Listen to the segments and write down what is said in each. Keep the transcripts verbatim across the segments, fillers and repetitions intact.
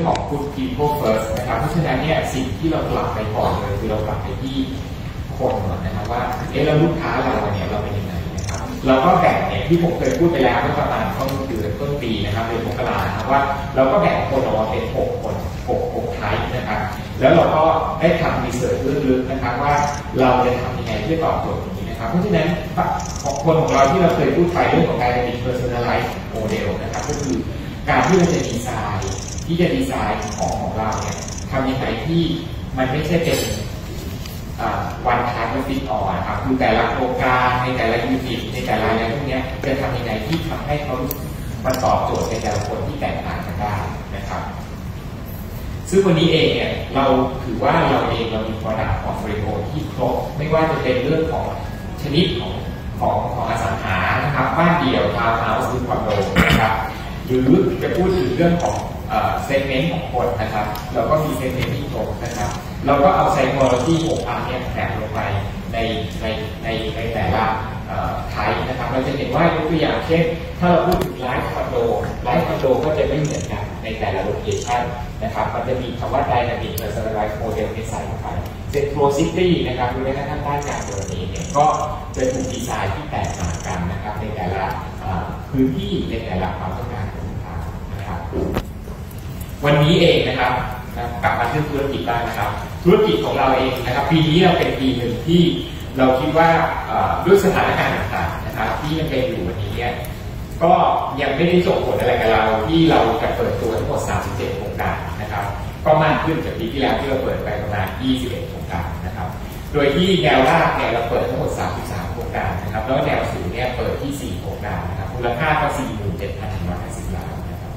ของ Good People First นะครับเพราะฉะนั้นเนี่ยสิ่งที่เรากลับไปก่อนเลยคือเรากลับไปที่คนก่อนนะครับว่าเอ๊ะแล้วลูกค้าเราเนี่ยเราเป็นยังไงนะครับเราก็แบ่งเนี่ยที่ผมเคยพูดไปแล้วเมื่อประมาณต้นเดือนต้นปีนะครับเดือนมกรานะครับว่าเราก็แบ่งคนออกมาเป็นหกคนหกหกไทป์นะครับแล้วเราก็ได้ทำรีเสิร์ชลึกๆนะครับว่าเราจะทำยังไงเพื่อตอบโจทย์นี้นะครับเพราะฉะนั้นคนของเราที่เราเคยพูดไปเรื่องของการเป็น personalized model นะครับก็คือการที่เราจะดีไซน์ที่จะดีไซน์ของของเราเนี่ยทำยังไงที่มันไม่ใช่เป็นวันทายฟิตออนนะครับคือแต่ละโครงการในแต่ละยูนิตในแต่ละอะไรพวกนี้จะทำยังไงที่ทำให้เขามันตอบโจทย์ในแต่ละคนที่แตกต่างกันได้นะครับซึ่งวันนี้เองเนี่ยเราถือว่าเราเองเรามี product portfolio ที่ครบไม่ว่าจะเป็นเรื่องของชนิดของของของอสังหานะครับบ้านเดี่ยวทาวน์เฮาส์หรือคอนโดนะครับหรือจะพูดถึงเรื่องของเซกเมนต์ของคนนะครับเราก็มีเซกเมนต์ที่ครบนะครับเราก็เอาไซโคโลจีหกอันนี้แตกลงไปในในในในแต่ละไทป์นะครับเราจะเห็นว่ายกตัวอย่างเช่นถ้าเราพูดถึงไลฟ์คอนโดไลฟ์คอนโดก็จะไม่เหมือนกันในแต่ละโลเคชั่นนะครับมันจะมีคำว่า Dynamic Personalized Model ในใส่เข้าไปเซ็นทรัลซิตี้นะครับหรือแม้กระทั่งด้านการเมืองเองเนี่ยก็จะถูกดีไซน์ที่แตกต่างกันนะครับในแต่ละพื้นที่ในแต่ละความต้องการของลูกค้านะครับวันนี้เองนะครับกลับมาที่ธุรกิจบ้างนะครับธุรกิจของเราเองนะครับปีนี้เราเป็นปีหนึ่งที่เราคิดว่าด้วยสถานการณ์ต่างๆนะครับที่ยังเป็นอยู่วันนี้เนี่ยก็ยังไม่ได้ส่งผลอะไรกับเราที่เราจะเปิดตัวทั้งหมดสามสิบเจ็ดโครงการนะครับก็มากขึ้นจากปีที่แล้วที่เราเปิดไปประมาณยี่สิบเอ็ดโครงการนะครับโดยที่แนวรากเนี่ยเราเปิดทั้งหมดสามสิบสามโครงการนะครับแล้วแนวสูงเนี่ยเปิดที่สี่โครงการนะครับมูลค่าก็ สี่หมื่นเจ็ดพันหนึ่งร้อยห้าสิบ ล้านนะครับ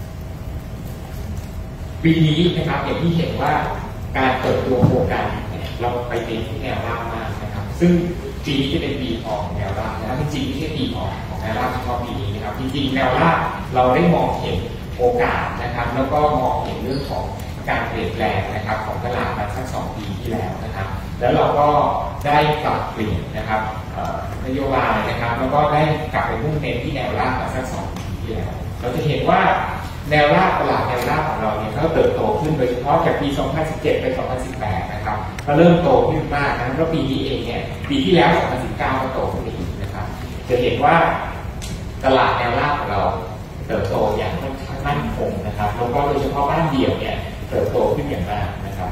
ปีนี้นะครับอย่างที่เห็นว่าการเปิดตัวโครงการเนี่ยเราไปเป็นที่แนวรากมากนะครับซึ่งปีนี้จะเป็นปีของแนวรากนะครับจริงๆไม่ใช่ปีของของแนวรากเฉพาะปีนี้นะครับจริงๆแนวรากเราได้มองเห็นโอกาสนะครับแล้วก็มองเห็นเรื่องของการเปลี่ยนแปลงนะครับของตลาดมาสักสองปีที่แล้วนะครับแล้วเราก็ได้ปรับเปลี่ยนนะครับนโยบายนะครับแล้วก็ได้กลับไปมุ่งเน้นที่แนวรากมาสักสองปีที่แล้วเราจะเห็นว่าแนวรากตลาดแนวรากของเราเนี่ยก็เติบโตขึ้นโดยเฉพาะจากปีสองพันสิบเจ็ดไปสองพันสิบแปดนะครับก็เริ่มโตขึ้นมากนะแล้วปีนี้เองเนี่ยปีที่แล้วสองพันสิบเก้าก็โตขึ้นอีกนะครับจะเห็นว่าตลาดแนวรากของเราเติบโตอย่างค่อนข้างมั่นคงนะครับแล้วก็โดยเฉพาะบ้านเดี่ยวเนี่ยเติบโตขึ้นอย่างมากนะครับ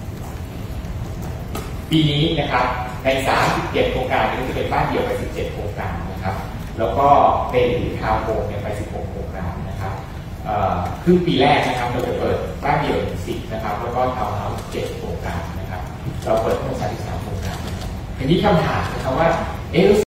ปีนี้นะครับในสามสิบเจ็ดโครงการนี้จะเป็นบ้านเดี่ยวไปสิบเจ็ดโครงการนะครับแล้วก็เป็นหรือทาวน์โฮมเนี่ยไปสิบหกโครงการนะครับครึ่งปีแรกนะครับเราจะเปิดบ้านเดี่ยวสิบนะครับแล้วก็ทาวน์เฮาส์เจ็ดโครงการนะครับเราเปิดทั้งหมดสามสิบสามโครงการทีนี้คำถามนะครับว่าเอ๊ะ